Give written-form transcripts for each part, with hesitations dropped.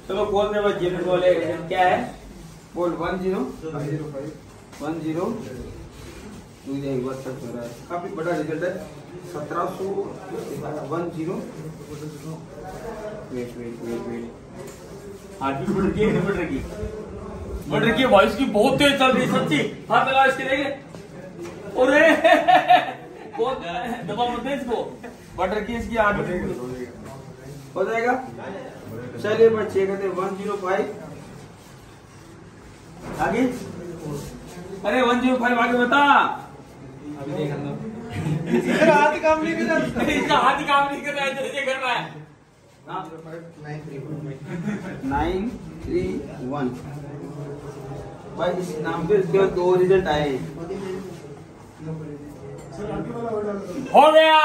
चलो बोल दे भाई जेनरेट वाले क्या है बोल 10 एक बार सर्च हो रहा है काफी बड़ा रिजल्ट है 1700 10 वेट हार्ट बीट बढ़ रही है वॉइस की बहुत तेज चल रही है सच्ची हाथ लगा इसके देखे अरे बहुत दबा मत दे इसको बढ़ रही है इसकी हार्ट बीट हो जाएगा। चलिए मैं चेक करते 105 आगे अरे 105 आगे बता इसका हाथ काम नहीं कर रहा है जैसे कर रहा है 931 भाई इस नाम पे इसके बाद 2 रिजल्ट आए हो गया।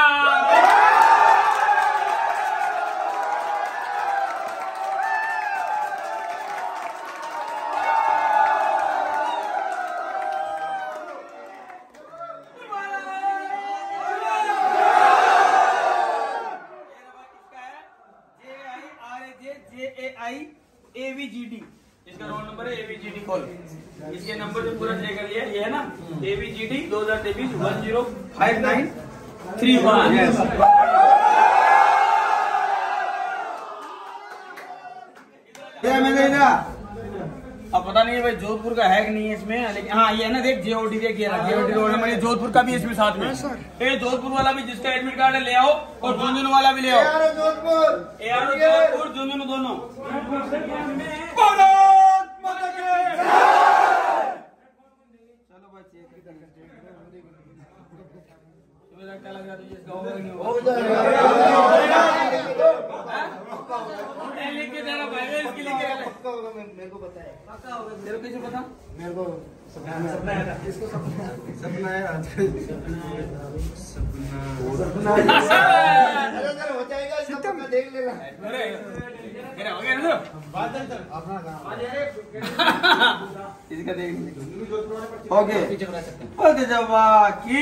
AVGD इसका रोल नंबर है AVGD कॉल इसके नंबर से पूरा चेक कर लिया ये है ना AVGD 2023 105931 अब पता नहीं है भाई जोधपुर का है कि नहीं है इसमें लेकिन हाँ ये है ना देख JOD देख JOD रोल नंबर जोधपुर का भी इसमें साथ में ये जोधपुर वाला भी जिसका एडमिट कार्ड है ले आओ और झुंझुनू वाला भी ले आओ जोधपुर झुंझुनू दोनों चलो भाई चेक क्या लग रहा है इसका होगा नहीं होगा लिख के देना भाई इसकी लिख के पक्का होगा मेरे को पता है पक्का होगा तेरे को कैसे पता मेरे को सपना आया था इसको सपना आया सपना हो जाएगा सपना देख लेना अरे मेरा हो गया ना बादल सर अपना काम इसका देख ओके ओके जवा की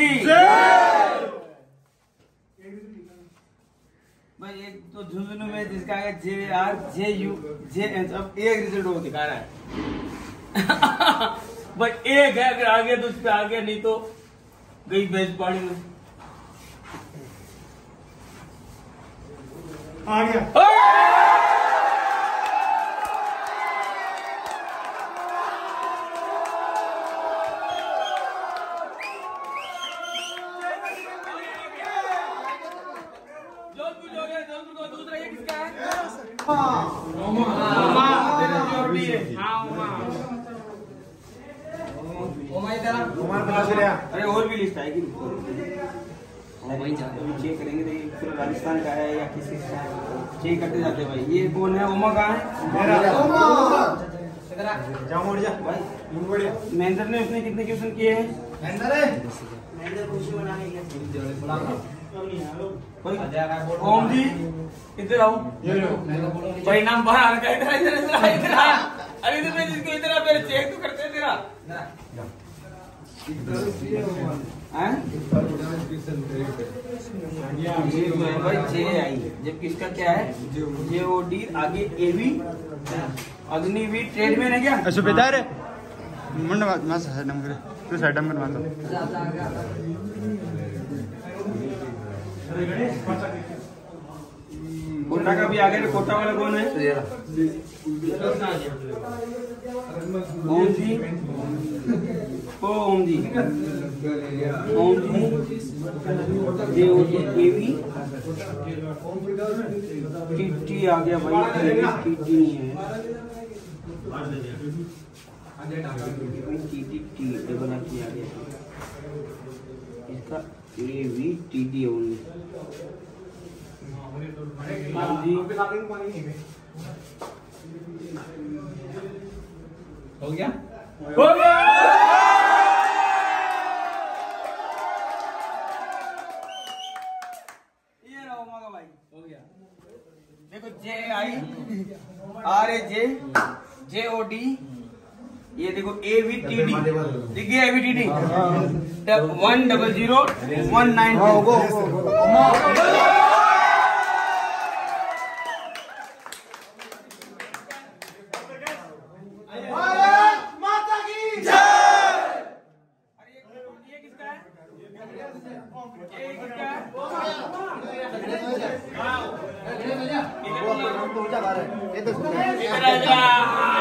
भाई एक तो झुंझुनू में जिसका है JRJUJH अब एक रिजल्ट वो दिखा रहा है भाई एक है अगर आगे तो उस पे आ गया नहीं तो गई भैंस पानी में आ गया अरे और भी लिस्ट आएगी चेक करेंगे तो राजस्थान का है या किसी का चेक करते जाते भाई ये कौन है ओमा कहाँ है महेंद्र ने उसने कितने क्वेश्चन किए हैं ओम जी इधर आओ परिणाम बाहर अरे जिसको इधर मेरे चेक तो करते हैं तेरा भाई JI जबकि इसका क्या है JOD आगे AV अग्निवीर ट्रेडमैन है क्या सुबेदार है मुंड मां साइडम करे तू साइडम कर मां कोटा का भी आगे कोटा वाला कौन है ओम जी ओम जी JOD AV TT आ गया भाई TT नहीं है TT डबल आ गया इसका AV TT ओनली हो गया ये रहा उमा का भाई हो गया देखो JI RAJ JOD ये देखो AVTD देखिए AVTD 10019 इधर आ जा।